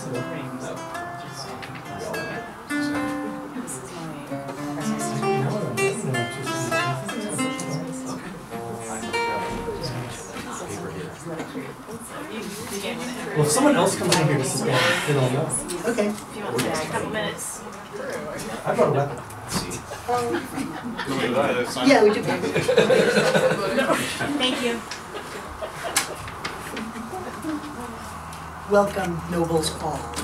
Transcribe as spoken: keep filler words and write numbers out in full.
Well, if someone else comes in here to sit down, then I'll know. Okay. If you want to take a couple minutes. I brought a weapon. Yeah, we do. Thank you. Welcome, Noble's Call.